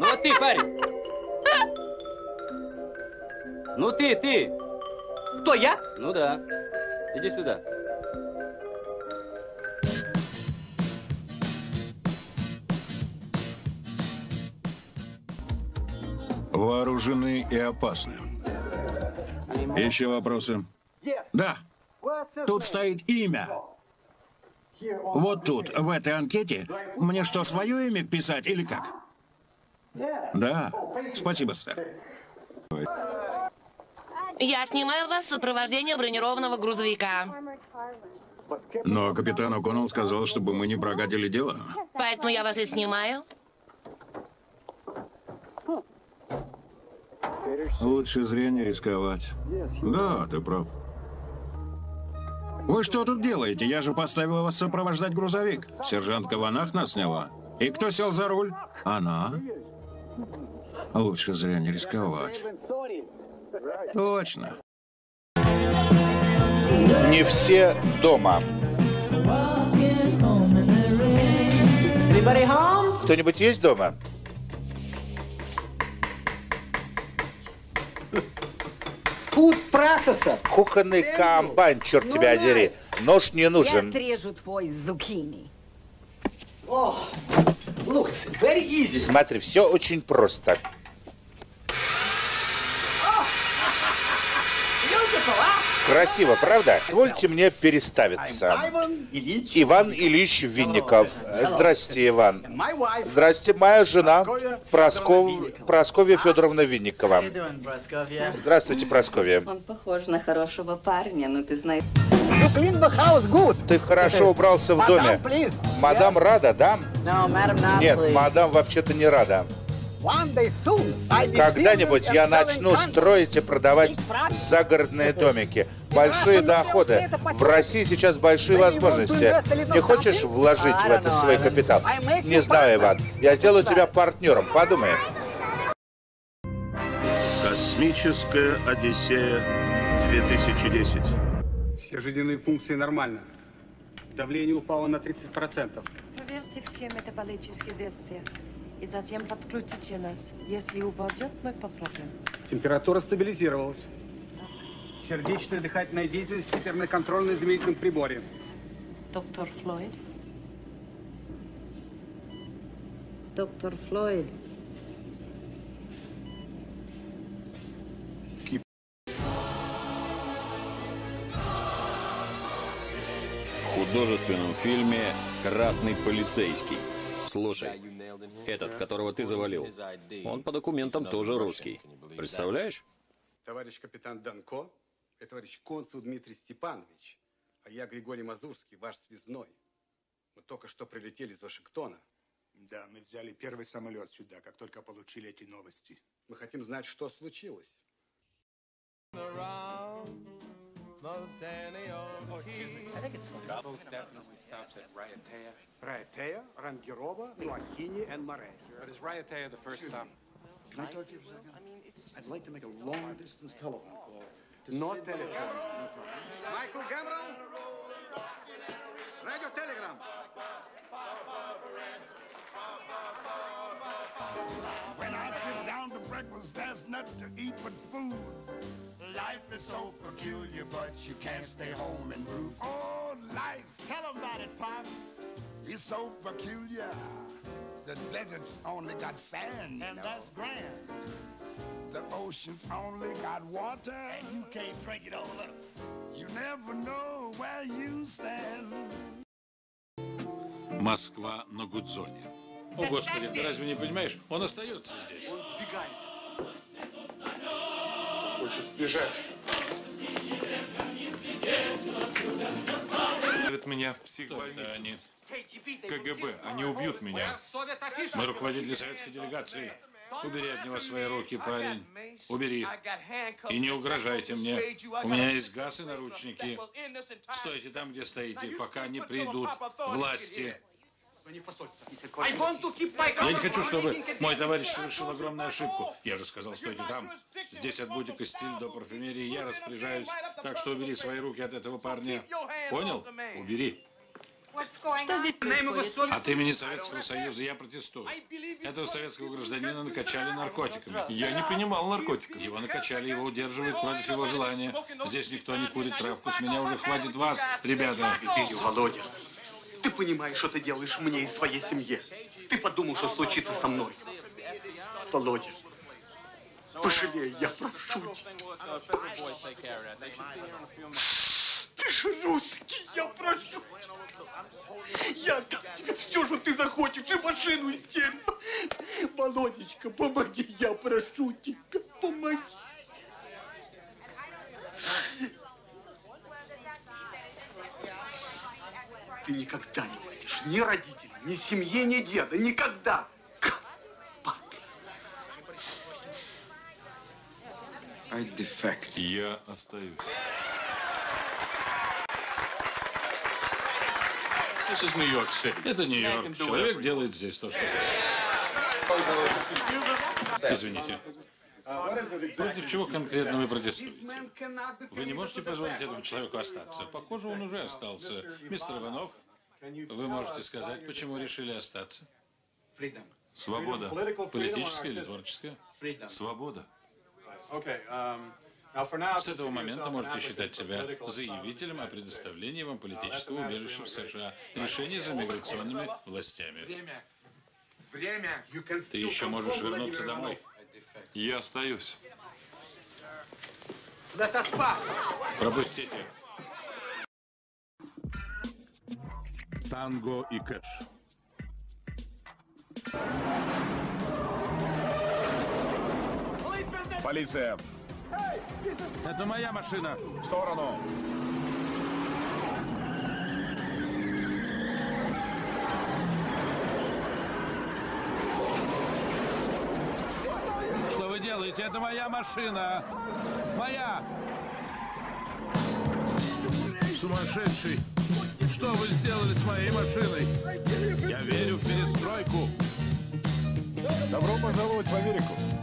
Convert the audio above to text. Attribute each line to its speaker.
Speaker 1: Ну вот ты, парень. Ну ты.
Speaker 2: Кто, я?
Speaker 1: Ну да. Иди сюда.
Speaker 3: Вооружены и опасны. Еще вопросы? Да. Тут стоит имя. Вот тут, в этой анкете. Мне что, свое имя писать или как? Да. Спасибо, сэр.
Speaker 4: Я снимаю вас в сопровождении бронированного грузовика.
Speaker 3: Но капитан О'Коннелл сказал, чтобы мы не прогадили дело.
Speaker 4: Поэтому я вас и снимаю.
Speaker 3: Лучше зря не рисковать. Да, ты прав. Вы что тут делаете? Я же поставила вас сопровождать грузовик. Сержантка Ванах нас сняла. И кто сел за руль? Она. Лучше зря не рисковать. Точно.
Speaker 5: Не все дома. Кто-нибудь есть дома? Кухонный комбайн, черт тебя дери. Нож не нужен.
Speaker 6: Я отрежу твой зукини.
Speaker 5: Смотри, все очень просто. Красиво, правда? Позвольте мне переставиться. Иван Ильич Винников. Здрасте, Иван. Здрасте, моя жена Прасковья Федоровна Винникова. Здравствуйте, Прасковья.
Speaker 6: Он похож на хорошего парня, но ты знаешь...
Speaker 5: Ты хорошо убрался в доме. Мадам рада, да? Нет, мадам вообще-то не рада. Когда-нибудь я начну строить и продавать загородные домики. Большие доходы. В России сейчас большие возможности. Не хочешь вложить в это свой капитал? Не знаю, Иван. Я сделаю тебя партнером. Подумай.
Speaker 7: Космическая Одиссея 2010.
Speaker 8: Все жизненные функции нормально. Давление упало на 30%.
Speaker 9: Проверьте все метаболические действия. И затем подкрутите нас. Если упадет, мы попробуем.
Speaker 8: Температура стабилизировалась. Сердечная дыхательная деятельность теперь на контрольно-измерительном приборе.
Speaker 9: Доктор Флойд. Доктор Флойд.
Speaker 10: В художественном фильме «Красный полицейский». Слушай, этот, которого ты завалил, он по документам тоже русский. Представляешь?
Speaker 8: Товарищ капитан Данко, это товарищ консул Дмитрий Степанович, а я Григорий Мазурский, ваш связной. Мы только что прилетели из Вашингтона.
Speaker 11: Да, мы взяли первый самолет сюда, как только получили эти новости.
Speaker 8: Мы хотим знать, что случилось.
Speaker 12: I think it's funny. Boat definitely stops at Raiatea.
Speaker 8: Raiatea, Rangirova, Nuakhini, and Mare.
Speaker 12: But is Raiatea the first stop?
Speaker 11: Can I talk to you for a second? I'd like to make a long-distance telephone call.
Speaker 8: No telephone. Michael Cameron? Radio Telegram.
Speaker 11: When I sit down to breakfast, there's nothing to eat but food. Life is so peculiar, but you can't stay home and brood. Oh, life, tell 'em about it, Pops. It's so peculiar. The desert's only got sand, and that's grand. The ocean's only got water, and you can't drink it all up. You never know where you stand.
Speaker 3: Москва на Гудзоне. О, Господи, ты разве не понимаешь? Он остается здесь.
Speaker 8: Он сбегает.
Speaker 7: Хочет сбежать.
Speaker 3: Ставят меня в психбольницу. КГБ. Они убьют меня. Мы руководители советской делегации. Убери от него свои руки, парень. Убери. И не угрожайте мне. У меня есть газ и наручники. Стойте там, где стоите, пока не придут власти. Я не хочу, чтобы мой товарищ совершил огромную ошибку. Я же сказал, стойте там. Здесь от бутика «Стиль» до парфюмерии я распоряжаюсь. Так что убери свои руки от этого парня. Понял? Убери.
Speaker 2: Что здесь происходит?
Speaker 3: От имени Советского Союза я протестую. Этого советского гражданина накачали наркотиками.
Speaker 13: Я не принимал наркотиков.
Speaker 3: Его накачали, его удерживают против его желания. Здесь никто не курит травку. С меня уже хватит вас, ребята.
Speaker 14: Володя, ты понимаешь, что ты делаешь мне и своей семье. Ты подумал, что случится со мной. Володя, пожалей, я прошу тебя. Ты же русский, я прошу. Я дам тебе все, что ты захочешь, и машину, и дерево. Володечка, помоги, я прошу тебя, помоги. Ты никогда не увидишь ни родителей, ни семьи, ни деда, никогда.
Speaker 13: Я остаюсь.
Speaker 3: Это Нью-Йорк. Человек делает здесь то, что хочет. Извините. Против чего конкретно вы протестуете? Вы не можете позволить этому человеку остаться. Похоже, он уже остался. Мистер Иванов, вы можете сказать, почему решили остаться?
Speaker 13: Свобода.
Speaker 3: Политическая или творческая?
Speaker 13: Свобода.
Speaker 3: С этого момента можете считать себя заявителем о предоставлении вам политического убежища в США. Решение за миграционными властями. Ты еще можешь вернуться домой.
Speaker 13: Я остаюсь.
Speaker 3: Пропустите.
Speaker 15: Танго и Кэш. Полиция! Это моя машина! В сторону! Что вы делаете? Это моя машина! Моя! Сумасшедший! Что вы сделали с моей машиной? Я верю в перестройку! Добро пожаловать в Америку!